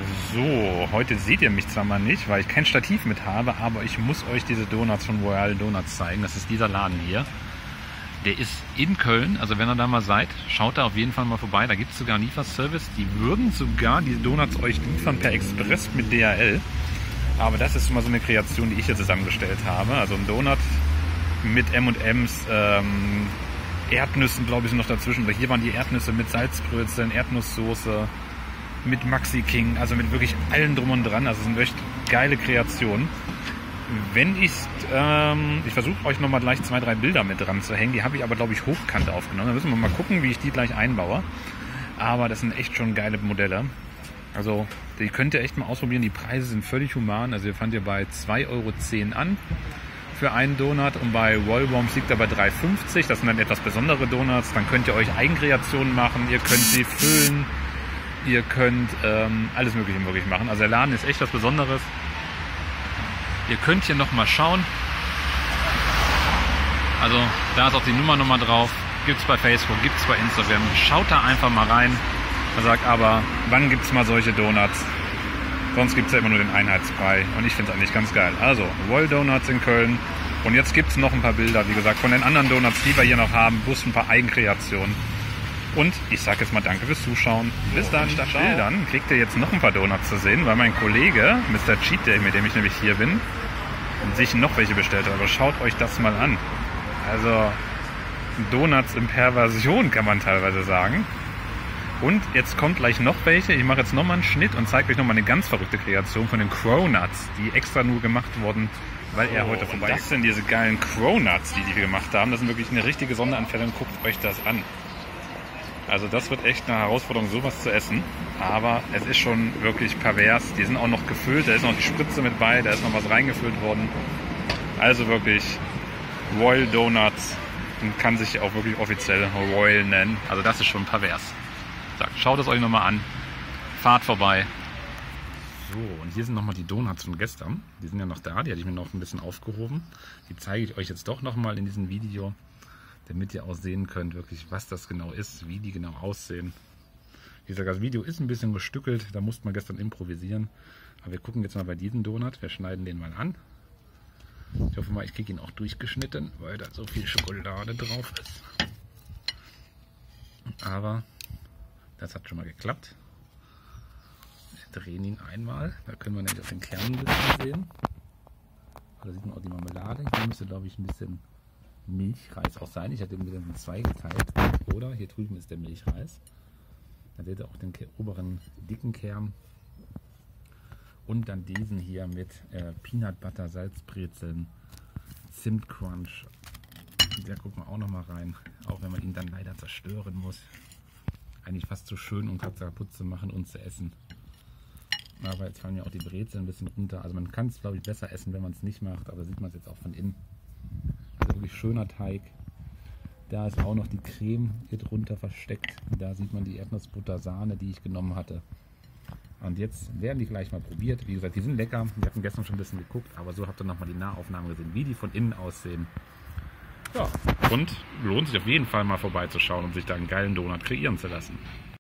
So, heute seht ihr mich zwar mal nicht, weil ich kein Stativ mit habe, aber ich muss euch diese Donuts von Royal Donuts zeigen. Das ist dieser Laden hier. Der ist in Köln, also wenn ihr da mal seid, schaut da auf jeden Fall mal vorbei. Da gibt es sogar einen Lieferservice. Die würden sogar diese Donuts euch liefern per Express mit DHL. Aber das ist mal so eine Kreation, die ich hier zusammengestellt habe. Also ein Donut mit M&M's, Erdnüssen, glaube ich, sind noch dazwischen. Hier waren die Erdnüsse mit Salzbrötzeln, Erdnusssoße, mit Maxi King, also mit wirklich allen drum und dran. Also es sind echt geile Kreationen. Wenn ich versuche euch nochmal gleich 2, 3 Bilder mit dran zu hängen. Die habe ich aber, glaube ich, hochkant aufgenommen. Da müssen wir mal gucken, wie ich die gleich einbaue. Aber das sind echt schon geile Modelle. Also die könnt ihr echt mal ausprobieren. Die Preise sind völlig human. Also ihr fangt ihr bei 2,10 € an für einen Donut. Und bei Rollbombs liegt er bei 3,50 €. Das sind dann etwas besondere Donuts. Dann könnt ihr euch Eigenkreationen machen. Ihr könnt sie füllen. Ihr könnt alles Mögliche wirklich machen. Also der Laden ist echt was Besonderes. Ihr könnt hier nochmal schauen. Also da ist auch die Nummer nochmal drauf. Gibt es bei Facebook, gibt es bei Instagram. Schaut da einfach mal rein. Man sagt aber, wann gibt es mal solche Donuts? Sonst gibt es ja immer nur den Einheitsbrei. Und ich finde es eigentlich ganz geil. Also Royal Donuts in Köln. Und jetzt gibt es noch ein paar Bilder, wie gesagt, von den anderen Donuts, die wir hier noch haben. Plus ein paar Eigenkreationen. Und ich sage jetzt mal danke fürs Zuschauen. Bis dann. Statt Bildern kriegt ihr jetzt noch ein paar Donuts zu sehen, weil mein Kollege, Mr. Cheat Day, mit dem ich nämlich hier bin, sich noch welche bestellt hat. Aber schaut euch das mal an. Also Donuts in Perversion, kann man teilweise sagen. Und jetzt kommt gleich noch welche. Ich mache jetzt nochmal einen Schnitt und zeige euch nochmal eine ganz verrückte Kreation von den Cronuts, die extra nur gemacht wurden, weil er heute vorbei ist. Das sind diese geilen Cronuts, die wir gemacht haben. Das sind wirklich eine richtige Sonderanfertigung. Guckt euch das an. Also das wird echt eine Herausforderung, sowas zu essen. Aber es ist schon wirklich pervers. Die sind auch noch gefüllt. Da ist noch die Spritze mit bei. Da ist noch was reingefüllt worden. Also wirklich Royal Donuts. Und kann sich auch wirklich offiziell Royal nennen. Also das ist schon pervers. Schaut es euch nochmal an. Fahrt vorbei. So, und hier sind nochmal die Donuts von gestern. Die sind ja noch da. Die hatte ich mir noch ein bisschen aufgehoben. Die zeige ich euch jetzt doch nochmal in diesem Video, damit ihr auch sehen könnt, wirklich, was das genau ist, wie die genau aussehen. Wie gesagt, das Video ist ein bisschen gestückelt, da musste man gestern improvisieren. Aber wir gucken jetzt mal bei diesem Donut, wir schneiden den mal an. Ich hoffe mal, ich kriege ihn auch durchgeschnitten, weil da so viel Schokolade drauf ist. Aber das hat schon mal geklappt. Wir drehen ihn einmal, da können wir nämlich auf den Kern ein bisschen sehen. Da sieht man auch die Marmelade. Hier müsste, glaube ich, ein bisschen Milchreis auch sein. Ich hatte den in 2 geteilt. Oder hier drüben ist der Milchreis. Dann seht ihr auch den oberen dicken Kern. Und dann diesen hier mit Peanut Butter, Salzbrezeln, Zimtcrunch. Da gucken wir auch noch mal rein. Auch wenn man ihn dann leider zerstören muss. Eigentlich fast so schön, um kaputt zu machen und zu essen. Aber jetzt fallen ja auch die Brezeln ein bisschen runter. Also man kann es, glaube ich, besser essen, wenn man es nicht macht. Aber sieht man es jetzt auch von innen. Also wirklich schöner Teig. Da ist auch noch die Creme hier drunter versteckt. Da sieht man die Erdnussbutter Sahne, die ich genommen hatte. Und jetzt werden die gleich mal probiert. Wie gesagt, die sind lecker. Wir hatten gestern schon ein bisschen geguckt, aber so habt ihr nochmal die Nahaufnahmen gesehen, wie die von innen aussehen. Ja, und lohnt sich auf jeden Fall mal vorbeizuschauen und sich da einen geilen Donut kreieren zu lassen.